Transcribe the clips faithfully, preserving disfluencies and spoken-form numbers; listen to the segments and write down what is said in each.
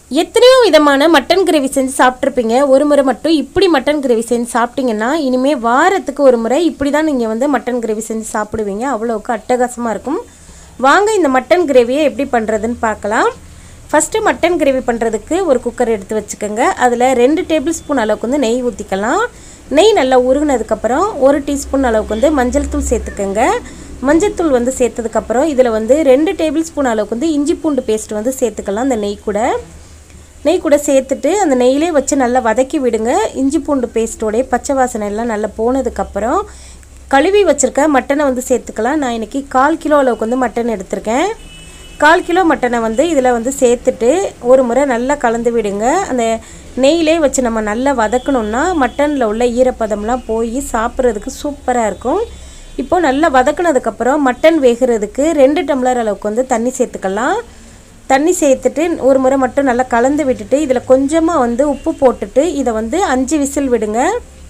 எத்தனையோ விதமான mutton gravy செஞ்சு சாப்பிட்ருப்பீங்க. ஒரு முறை மட்டும் இப்படி மட்டன் கிரேவி செஞ்சு சாப்பிட்டீங்கன்னா இனிமேல் வாரத்துக்கு ஒரு முறை இப்படி தான் நீங்கள் வந்து மட்டன் கிரேவி செஞ்சு சாப்பிடுவீங்க. அவ்வளோக்கு அட்டகாசமாக இருக்கும். வாங்க இந்த மட்டன் கிரேவியை எப்படி பண்ணுறதுன்னு பார்க்கலாம். ஃபஸ்ட்டு மட்டன் கிரேவி பண்ணுறதுக்கு ஒரு குக்கர் எடுத்து வச்சுக்கோங்க. அதில் ரெண்டு டேபிள் ஸ்பூன் அளவுக்கு வந்து நெய் ஊற்றிக்கலாம். நெய் நல்லா உருகுனதுக்கப்புறம் ஒரு டீஸ்பூன் அளவுக்கு வந்து மஞ்சள் தூள் சேர்த்துக்கோங்க. மஞ்சள் தூள் வந்து சேர்த்ததுக்கப்புறம் இதில் வந்து ரெண்டு டேபிள் ஸ்பூன் அளவுக்கு வந்து இஞ்சி பூண்டு பேஸ்ட் வந்து சேர்த்துக்கலாம். அந்த நெய் கூட நெய் கூட சேர்த்துட்டு அந்த நெய்யிலே வச்சு நல்லா வதக்கி விடுங்க. இஞ்சி பூண்டு பேஸ்ட்டோடைய பச்சை வாசனை எல்லாம் நல்லா போனதுக்கப்புறம் கழுவி வச்சுருக்க மட்டனை வந்து சேர்த்துக்கலாம். நான் இன்றைக்கி கால் கிலோ அளவுக்கு வந்து மட்டன் எடுத்திருக்கேன். கால் கிலோ மட்டனை வந்து இதில் வந்து சேர்த்துட்டு ஒரு முறை நல்லா கலந்து விடுங்க. அந்த நெய்யிலே வச்சு நம்ம நல்லா வதக்கணுன்னா மட்டனில் உள்ள ஈரப்பதம்லாம் போய் சாப்பிட்றதுக்கு சூப்பராக இருக்கும். இப்போது நல்லா வதக்கினதுக்கப்புறம் மட்டன் வேகிறதுக்கு ரெண்டு டம்ளர் அளவுக்கு வந்து தண்ணி சேர்த்துக்கலாம். தண்ணி சேர்த்துட்டு ஒரு முறை மட்டும் நல்லா கலந்து விட்டுட்டு இதில் கொஞ்சமாக வந்து உப்பு போட்டுட்டு இதை வந்து அஞ்சு விசில் விடுங்க.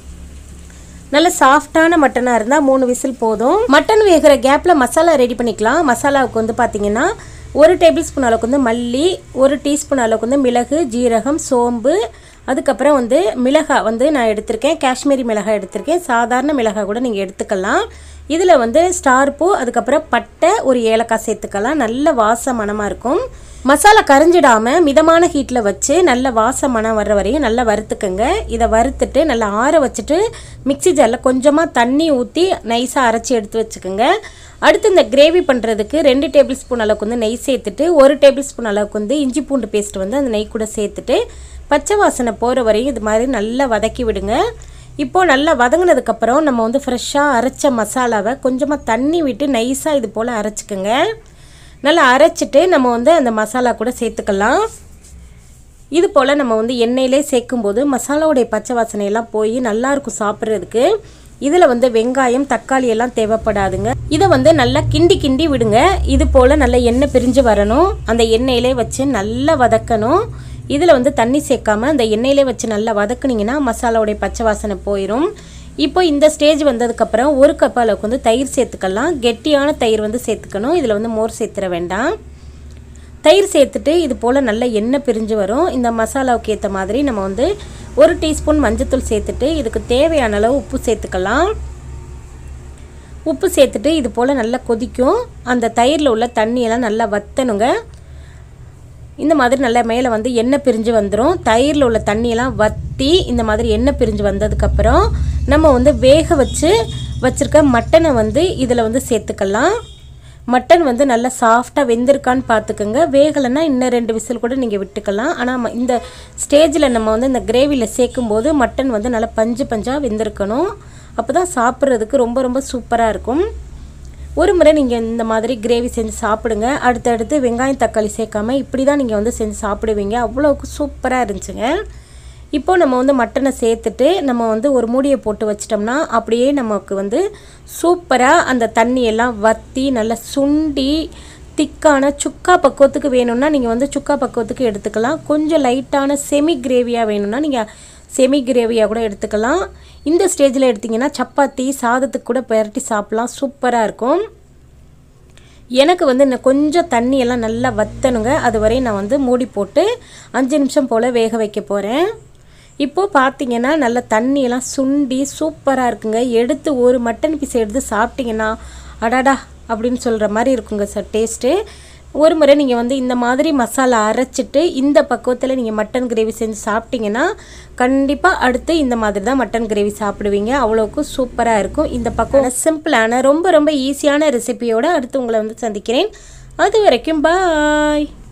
நல்ல சாஃப்டான மட்டனாக இருந்தால் மூணு விசில் போதும். மட்டன் வேகிற கேப்பில் மசாலா ரெடி பண்ணிக்கலாம். மசாலாவுக்கு வந்து பார்த்திங்கன்னா ஒரு டேபிள் ஸ்பூன் அளவுக்கு வந்து மல்லி, ஒரு டீஸ்பூன் அளவுக்கு வந்து மிளகு, ஜீரகம், சோம்பு, அதுக்கப்புறம் வந்து மிளகாய் வந்து நான் எடுத்திருக்கேன். காஷ்மீரி மிளகாய் எடுத்திருக்கேன். சாதாரண மிளகாய் கூட நீங்கள் எடுத்துக்கலாம். இதில் வந்து ஸ்டார் பூ, அதுக்கப்புறம் பட்டை, ஒரு ஏலக்காய் சேர்த்துக்கலாம். நல்ல வாச மணமாக இருக்கும். மசாலா கரைஞ்சிடாமல் மிதமான ஹீட்டில் வச்சு நல்ல வாச மணம் வர்ற வரையும் நல்லா வறுத்துக்கங்க. இதை வறுத்துட்டு நல்லா ஆற வச்சுட்டு மிக்சி ஜாரில் கொஞ்சமாக தண்ணி ஊற்றி நைஸாக அரைச்சி எடுத்து வச்சுக்கோங்க. அடுத்து இந்த கிரேவி பண்ணுறதுக்கு ரெண்டு டேபிள் ஸ்பூன் அளவுக்கு வந்து நெய் சேர்த்துட்டு ஒரு டேபிள் ஸ்பூன் அளவுக்கு வந்து இஞ்சி பூண்டு பேஸ்ட் வந்து அந்த நெய் கூட சேர்த்துட்டு பச்சை வாசனை போகிற வரையும் இது மாதிரி நல்லா வதக்கி விடுங்க. இப்போது நல்லா வதங்கினதுக்கப்புறம் நம்ம வந்து ஃப்ரெஷ்ஷாக அரைச்ச மசாலாவை கொஞ்சமாக தண்ணி விட்டு நைஸாக இது போல் அரைச்சிக்கோங்க. நல்லா அரைச்சிட்டு நம்ம வந்து அந்த மசாலா கூட சேர்த்துக்கலாம். இது போல் நம்ம வந்து எண்ணெயிலே சேர்க்கும்போது மசாலாவுடைய பச்சை வாசனையெல்லாம் போய் நல்லாயிருக்கும் சாப்பிட்றதுக்கு. இதில் வந்து வெங்காயம், தக்காளி எல்லாம் தேவைப்படாதுங்க. இதை வந்து நல்லா கிண்டி கிண்டி விடுங்க. இது போல் நல்லா எண்ணெய் பிரிஞ்சு வரணும். அந்த எண்ணெயிலே வச்சு நல்லா வதக்கணும். இதில் வந்து தண்ணி சேர்க்காமல் அந்த எண்ணெயிலே வச்சு நல்லா வதக்குனிங்கன்னா மசாலாவுடைய பச்சை வாசனை போயிடும். இப்போ இந்த ஸ்டேஜ் வந்ததுக்கப்புறம் ஒரு கப் அளவுக்கு வந்து தயிர் சேர்த்துக்கலாம். கெட்டியான தயிர் வந்து சேர்த்துக்கணும். இதில் வந்து மோர் சேர்த்துற வேண்டாம். தயிர் சேர்த்துட்டு இது போல் நல்லா எண்ணெய் பிரிஞ்சு வரும். இந்த மசாலாவுக்கு ஏற்ற மாதிரி நம்ம வந்து ஒரு டீஸ்பூன் மஞ்சத்தூள் சேர்த்துட்டு இதுக்கு தேவையான அளவு உப்பு சேர்த்துக்கலாம். உப்பு சேர்த்துட்டு இது போல் நல்லா கொதிக்கும். அந்த தயிரில் உள்ள தண்ணியெல்லாம் நல்லா வற்றணுங்க. இந்த மாதிரி நல்லா மேலே வந்து எண்ணெய் பிரிஞ்சு வந்துடும். தயிரில் உள்ள தண்ணியெல்லாம் வற்றி இந்த மாதிரி எண்ணெய் பிரிஞ்சு வந்ததுக்கப்புறம் நம்ம வந்து வேக வச்சு வச்சுருக்க மட்டனை வந்து இதில் வந்து சேர்த்துக்கலாம். மட்டன் வந்து நல்லா சாஃப்டாக வெந்திருக்கான்னு பார்த்துக்கோங்க. வேகலைன்னா இன்னும் ரெண்டு விசில் கூட நீங்கள் விட்டுக்கலாம். ஆனால் இந்த ஸ்டேஜில் நம்ம வந்து இந்த கிரேவியில் சேர்க்கும்போது மட்டன் வந்து நல்லா பஞ்சு பஞ்சாக வெந்திருக்கணும். அப்போ தான் சாப்பிட்றதுக்கு ரொம்ப ரொம்ப சூப்பராக இருக்கும். ஒரு முறை நீங்கள் இந்த மாதிரி கிரேவி செஞ்சு சாப்பிடுங்க. அடுத்தடுத்து வெங்காயம் தக்காளி சேர்க்காமல் இப்படி தான் நீங்கள் வந்து செஞ்சு சாப்பிடுவீங்க. அவ்வளோக்கு சூப்பராக இருந்துச்சுங்க. இப்போது நம்ம வந்து மட்டனை சேர்த்துட்டு நம்ம வந்து ஒரு மூடியை போட்டு வச்சிட்டோம்னா அப்படியே நமக்கு வந்து சூப்பராக அந்த தண்ணியெல்லாம் வற்றி நல்லா சுண்டி திக்கான சுக்கா பக்குவத்துக்கு வேணும்னா நீங்கள் வந்து சுக்கா பக்குவத்துக்கு எடுத்துக்கலாம். கொஞ்சம் லைட்டான செமி கிரேவியாக வேணும்னா நீங்கள் செமி கிரேவியாக கூட எடுத்துக்கலாம். இந்த ஸ்டேஜில் எடுத்திங்கன்னா சப்பாத்தி சாதத்துக்கு கூட பெரட்டி சாப்பிட்லாம். சூப்பராக இருக்கும். எனக்கு வந்து இன்னும் கொஞ்சம் தண்ணியெல்லாம் நல்லா வற்றணுங்க. அது வரையும் நான் வந்து மூடி போட்டு அஞ்சு நிமிஷம் போல் வேக வைக்க போகிறேன். இப்போது பார்த்தீங்கன்னா நல்லா தண்ணியெல்லாம் சுண்டி சூப்பராக இருக்குங்க. எடுத்து ஒரு மட்டன் பீஸ் எடுத்து சாப்பிட்டிங்கன்னா அடாடா அப்படின்னு சொல்கிற மாதிரி இருக்குங்க சார் டேஸ்ட்டு. ஒரு முறை நீங்கள் வந்து இந்த மாதிரி மசாலா அரைச்சிட்டு இந்த பக்குவத்தில் நீங்கள் மட்டன் கிரேவி செஞ்சு சாப்பிட்டிங்கன்னா கண்டிப்பாக அடுத்து இந்த மாதிரி தான் மட்டன் கிரேவி சாப்பிடுவீங்க. அவ்வளோக்கு சூப்பராக இருக்கும். இந்த பக்கம் சிம்பிளான ரொம்ப ரொம்ப ஈஸியான ரெசிபியோடு அடுத்து உங்களை வந்து சந்திக்கிறேன். அது வரைக்கும் பாய்.